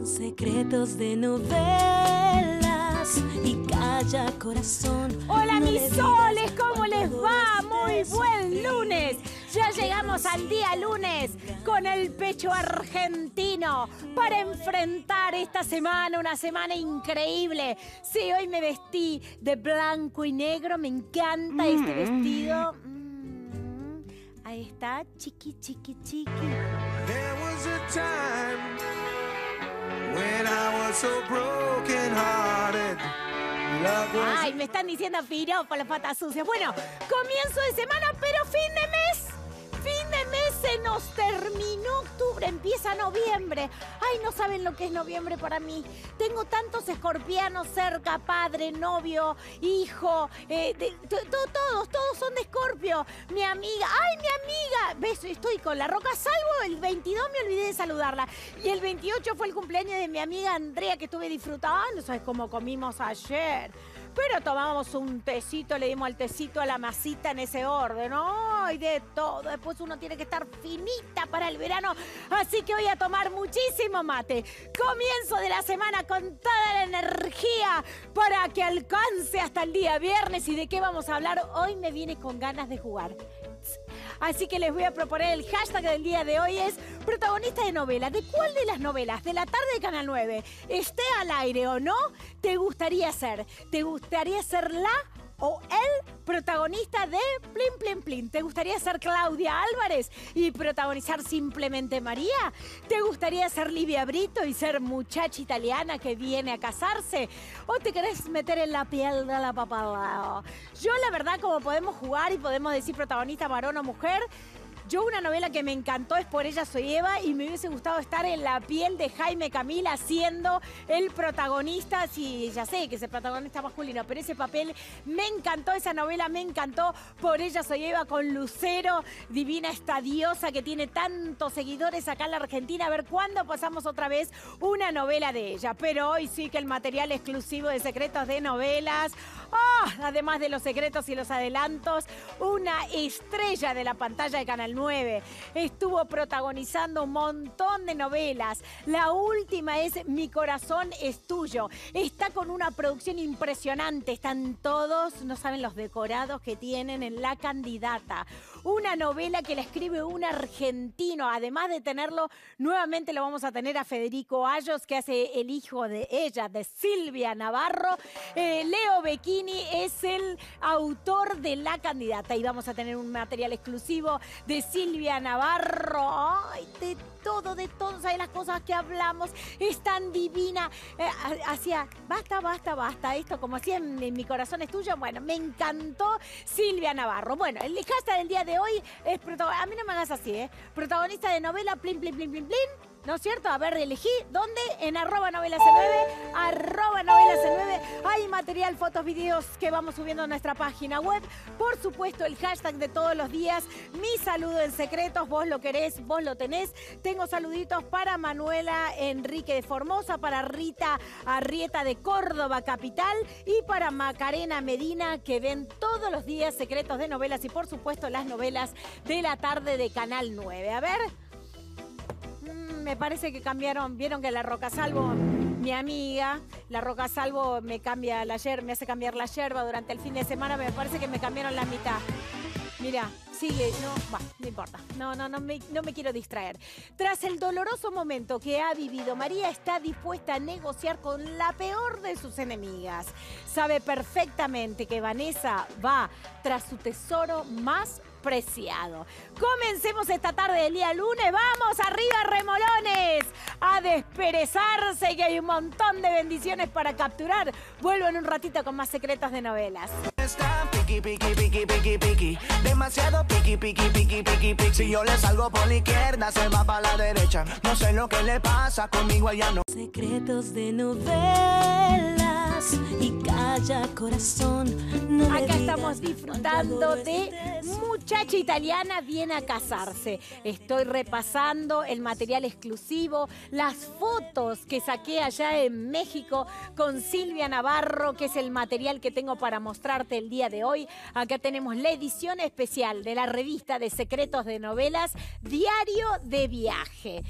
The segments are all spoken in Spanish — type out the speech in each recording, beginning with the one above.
Secretos de novelas y calla corazón. Hola no mis le soles, digas ¿cómo les cuando va? Muy estés buen feliz. lunes. Ya llegamos al día lunes con el pecho argentino para enfrentar esta semana, una semana increíble. Sí, hoy me vestí de blanco y negro, me encanta este vestido. Ahí está, chiqui, chiqui, chiqui. There was a time when I was so broken-hearted. Love was Ay, me están diciendo piropo las patas sucias. Bueno, comienzo de semana, pero fin de mes. Fin de mes se nos terminó octubre, empieza noviembre. Ay, no saben lo que es noviembre para mí. Tengo tantos escorpianos cerca, padre, novio, hijo, todos son de Escorpio. Mi amiga, ¡ay, mi amiga! ¿Ves? Estoy con la Roca Salvo, el 22 me olvidé de saludarla. Y el 28 fue el cumpleaños de mi amiga Andrea, que estuve disfrutando. No sabes cómo comimos ayer. Pero tomamos un tecito, le dimos al tecito a la masita en ese orden, ¿no? Y de todo. Después uno tiene que estar finita para el verano. Así que voy a tomar muchísimo mate. Comienzo de la semana con toda la energía para que alcance hasta el día viernes. ¿Y de qué vamos a hablar? Hoy me viene con ganas de jugar. Así que les voy a proponer el hashtag del día de hoy es protagonista de novela. ¿De cuál de las novelas de la tarde de Canal 9, esté al aire o no, te gustaría ser? ¿Te gustaría ser la o el protagonista de Plin Plin Plin? ¿Te gustaría ser Claudia Álvarez y protagonizar Simplemente María? ¿Te gustaría ser Livia Brito y ser muchacha italiana que viene a casarse? ¿O te querés meter en la piel de la papada? Yo la verdad, como podemos jugar y podemos decir protagonista varón o mujer, yo una novela que me encantó es Por ella soy Eva y me hubiese gustado estar en la piel de Jaime Camila siendo el protagonista. Sí, ya sé que es el protagonista masculino, pero ese papel me encantó, esa novela me encantó. Por ella soy Eva con Lucero, divina esta diosa que tiene tantos seguidores acá en la Argentina. A ver cuándo pasamos otra vez una novela de ella. Pero hoy sí que el material exclusivo de Secretos de Novelas, además de los secretos y los adelantos, una estrella de la pantalla de Canal 9. Estuvo protagonizando un montón de novelas. La última es Mi corazón es tuyo. Está con una producción impresionante. Están todos, no saben los decorados que tienen en La candidata. Una novela que la escribe un argentino. Además de tenerlo, nuevamente lo vamos a tener a Federico Ayos, que hace el hijo de ella, de Silvia Navarro. Leo Becchini es el autor de La candidata. Y vamos a tener un material exclusivo de Silvia Navarro. Ay, de todo, ¿sabes las cosas que hablamos? Es tan divina. Hacía, basta, esto como hacía en Mi corazón es tuyo. Bueno, me encantó Silvia Navarro. Bueno, el hashtag del día de hoy es, a mí no me hagas así, protagonista de novela, plin, plin, plin, plin, plin. ¿No es cierto? A ver, elegí. ¿Dónde? En @novelacn9. @novelacn9. Hay material, fotos, videos que vamos subiendo a nuestra página web. Por supuesto, el hashtag de todos los días. Mi saludo en secretos. Vos lo querés, vos lo tenés. Tengo saluditos para Manuela Enrique de Formosa, para Rita Arrieta de Córdoba Capital y para Macarena Medina, que ven todos los días Secretos de Novelas y, por supuesto, las novelas de la tarde de Canal 9. A ver. Me parece que cambiaron, vieron que la Roca Salvo, mi amiga, la Roca Salvo me hace cambiar la yerba durante el fin de semana, me parece que me cambiaron la mitad. Mira, sigue, no importa, no me quiero distraer. Tras el doloroso momento que ha vivido, María está dispuesta a negociar con la peor de sus enemigas. Sabe perfectamente que Vanessa va tras su tesoro más preciado. Comencemos esta tarde del día lunes. ¡Vamos arriba, remolones! A desperezarse, que hay un montón de bendiciones para capturar. Vuelvo en un ratito con más Secretos de Novelas. está piqui, piqui, piqui, piqui, piqui. Demasiado piqui, piqui, piqui, piqui, piqui. Si yo le salgo por la izquierda, se va para la derecha. No sé lo que le pasa, conmigo ella no. Secretos de novelas. novelas y calla corazón. No le Acá digas estamos disfrutando cuánto de adoro este Muchacha Italiana viene a casarse. Estoy repasando el material exclusivo, las fotos que saqué allá en México con Silvia Navarro, que es el material que tengo para mostrarte el día de hoy. Acá tenemos la edición especial de la revista de secretos de novelas, Diario de Viaje.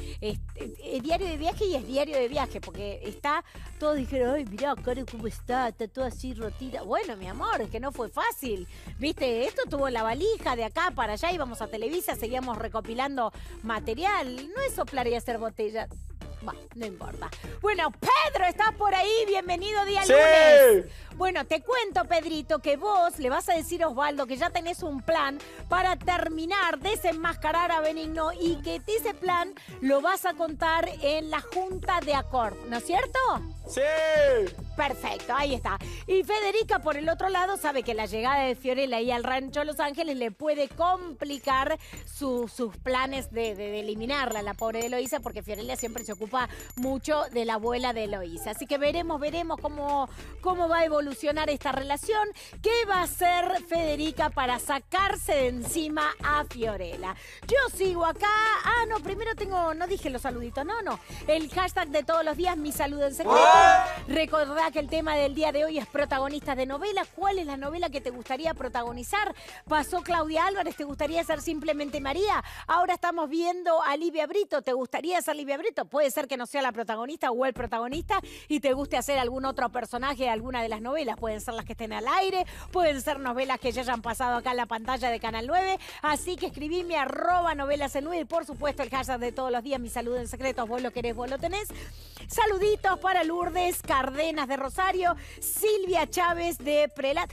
Diario de Viaje y es diario de viaje, porque está, todos dijeron, ay, mirá, Caro, cómo está todo así rotita. Bueno, mi amor, es que no fue fácil. Viste, esto tuvo la valija de acá para allá, íbamos a Televisa, seguíamos recopilando material. No es soplar y hacer botella. Bah, no importa. Bueno, Pedro, ¿estás por ahí? Bienvenido día ¡Sí! lunes. Bueno, te cuento, Pedrito, que vos le vas a decir a Osvaldo que ya tenés un plan para terminar, desenmascarar a Benigno y que ese plan lo vas a contar en la Junta de Acord, ¿no es cierto? ¡Sí! Perfecto, ahí está. Y Federica, por el otro lado, sabe que la llegada de Fiorella ahí al rancho Los Ángeles le puede complicar sus planes de eliminarla, la pobre de Eloísa, porque Fiorella siempre se ocupa mucho de la abuela de Eloísa. Así que veremos cómo va a evolucionar esta relación. ¿Qué va a hacer Federica para sacarse de encima a Fiorella? Yo sigo acá. Ah, no, primero no dije los saluditos, no. El hashtag de todos los días, mi salud en secreto. Recordá que el tema del día de hoy es protagonistas de novela. ¿Cuál es la novela que te gustaría protagonizar? Pasó Claudia Álvarez, ¿te gustaría ser simplemente María? Ahora estamos viendo a Livia Brito, ¿te gustaría ser Livia Brito? Puede ser que no sea la protagonista o el protagonista y te guste hacer algún otro personaje de alguna de las novelas. Pueden ser las que estén al aire, pueden ser novelas que ya hayan pasado acá en la pantalla de Canal 9. Así que escribime @novelas9 y por supuesto el hashtag de todos los días, mi salud en secreto. Vos lo querés, vos lo tenés. Saluditos para Lourdes Cardenas de Rosario, Silvia Chávez de Prelat.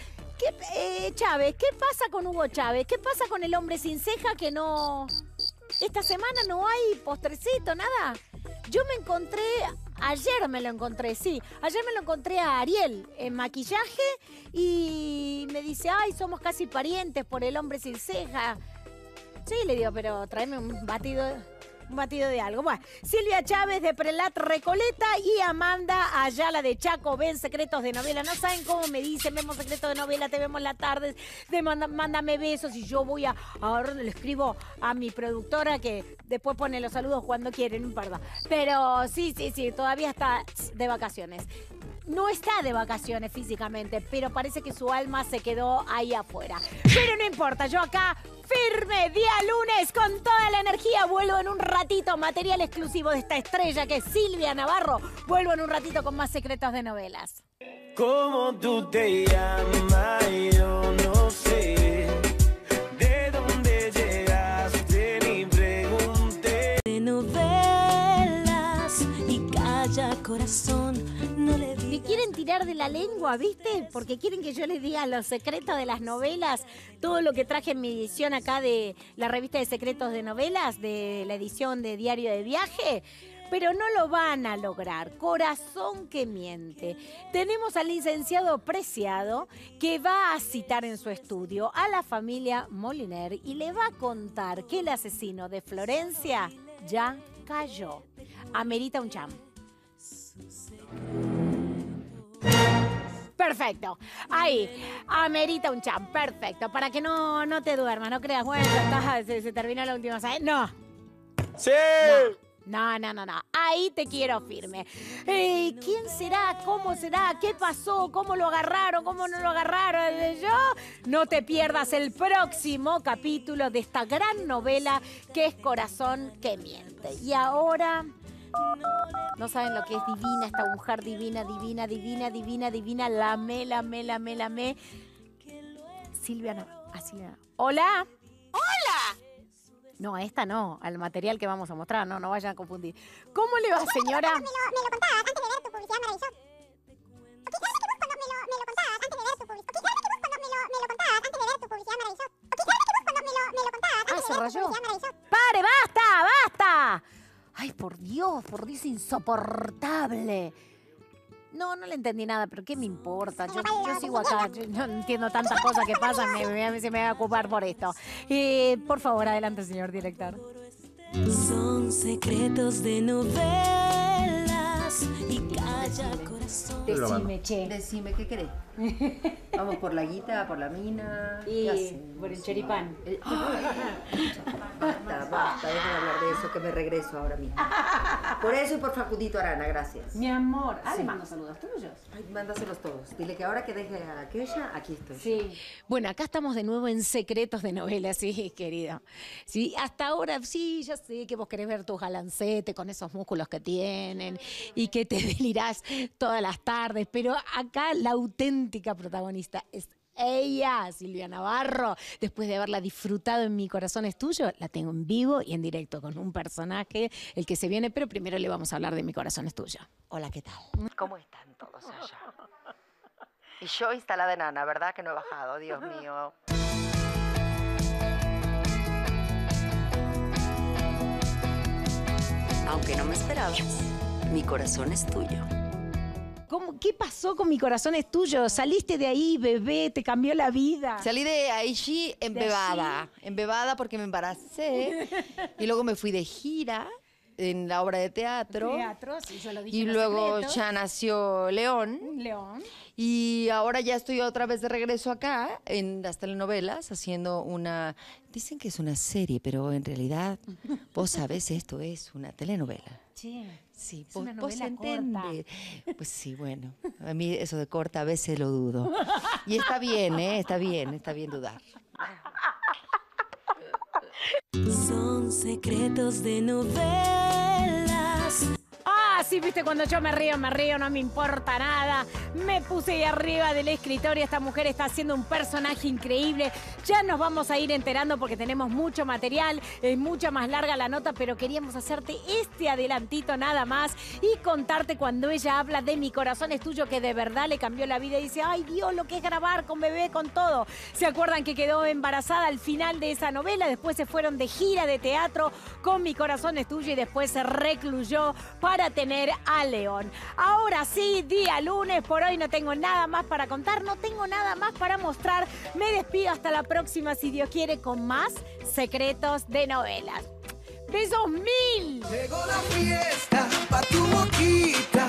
Chávez, ¿qué pasa con Hugo Chávez? ¿Qué pasa con el hombre sin ceja que no... Esta semana no hay postrecito, nada? Yo ayer me lo encontré a Ariel en maquillaje y me dice, ay, somos casi parientes por el hombre sin ceja. Sí, le digo, pero tráeme un batido de algo. Bueno, Silvia Chávez de Prelat Recoleta y Amanda Ayala de Chaco ven secretos de novela. No saben cómo me dicen, vemos secretos de novela, te vemos las tardes, mándame besos y yo voy ahora le escribo a mi productora que después pone los saludos cuando quiere, no importa. Pero sí, todavía está de vacaciones. No está de vacaciones físicamente, pero parece que su alma se quedó ahí afuera. Pero no importa, yo acá firme, día lunes, con toda la energía. Vuelvo en un ratito, material exclusivo de esta estrella que es Silvia Navarro. Vuelvo en un ratito con más secretos de novelas. ¿Cómo tú te llamas? Yo no sé. ¿De dónde llegaste? Ni pregunté. de novelas y calla corazón. No le Me digas quieren tirar de la lengua, ¿viste? Porque quieren que yo les diga los secretos de las novelas, todo lo que traje en mi edición acá de la revista de secretos de novelas, de la edición de Diario de Viaje. Pero no lo van a lograr. Corazón que miente. Tenemos al licenciado Preciado que va a citar en su estudio a la familia Moliner y le va a contar que el asesino de Florencia ya cayó. Amerita un cham. Perfecto. Ahí. Amerita un cham. Perfecto. Para que no te duermas, no creas, bueno, se terminó la última. ¿Sabes? No. ¡Sí! No. Ahí te quiero firme. ¿Quién será? ¿Cómo será? ¿Qué pasó? ¿Cómo lo agarraron? ¿Cómo no lo agarraron? No te pierdas el próximo capítulo de esta gran novela que es Corazón que miente. Y ahora... No saben lo que es divina esta mujer, divina. Lame. Silvia no. Así no. ¡Hola! No, esta no, al material que vamos a mostrar, no vayan a confundir. ¿Cómo le va, señora? Me lo contabas antes de ver tu publicidad maravillosa. O quizás que vos cuando me lo contabas antes de ver tu publicidad. O quizás que vos cuando me lo contabas antes de ver tu publicidad maravillosa. O quizás que vos cuando me lo contabas antes de ver tu rayó. publicidad maravillosa. ¡Pare, basta! Ay, por Dios, insoportable. No le entendí nada, pero ¿qué me importa? Yo sigo acá, yo no entiendo tantas cosas que pasan, se me va a ocupar por esto. Por favor, adelante, señor director. son secretos de novelas y calla corazón. Decime, che. Decime, ¿qué querés? Vamos por la guita, por la mina. Y por el choripán. Basta, deja de hablar de eso, que me regreso ahora mismo. Por eso y por Facundito Arana, gracias. Mi amor. Le mando saludos tuyos. Ay, mándaselos todos. Dile que ahora que deje a aquella, aquí estoy. Sí. Bueno, acá estamos de nuevo en Secretos de Novela, sí, querido. Sí, hasta ahora, sí, ya sé que vos querés ver tus galancetes con esos músculos que tienen y que te delirás todas las tardes, pero acá la auténtica protagonista es ella, Silvia Navarro. Después de haberla disfrutado en Mi Corazón es Tuyo, la tengo en vivo y en directo con un personaje, el que se viene, pero primero le vamos a hablar de Mi Corazón es Tuyo. Hola, ¿qué tal? ¿Cómo están todos allá? Y yo instalada en Ana, ¿verdad? Que no he bajado, Dios mío. Aunque no me esperabas, Mi Corazón es Tuyo. ¿Qué pasó con Mi Corazón es Tuyo? ¿Saliste de ahí, bebé? ¿Te cambió la vida? Salí de allí embebada porque me embaracé y luego me fui de gira en la obra de teatro. Sí, yo lo dije Y en Los luego Secretos. ya nació León. Y ahora ya estoy otra vez de regreso acá en las telenovelas haciendo una... Dicen que es una serie, pero en realidad vos sabés, esto es una telenovela. Sí, una vos novela entendés. Pues sí, bueno, a mí eso de corta a veces lo dudo. Y está bien, está bien dudar. Son secretos de novelas. Ah, sí, viste, cuando yo me río, no me importa nada. Me puse ahí arriba del escritorio, esta mujer está haciendo un personaje increíble. Ya nos vamos a ir enterando porque tenemos mucho material, es mucho más larga la nota, pero queríamos hacerte este adelantito nada más y contarte cuando ella habla de Mi Corazón es Tuyo, que de verdad le cambió la vida y dice, ay Dios, lo que es grabar con bebé, con todo. ¿Se acuerdan que quedó embarazada al final de esa novela? Después se fueron de gira de teatro con Mi Corazón es Tuyo y después se recluyó para tener a León. Ahora sí, día lunes, por hoy no tengo nada más para contar, no tengo nada más para mostrar. Me despido hasta la próxima, si Dios quiere, con más Secretos de Novelas. ¡Besos mil! Llegó la fiesta pa' tu boquita.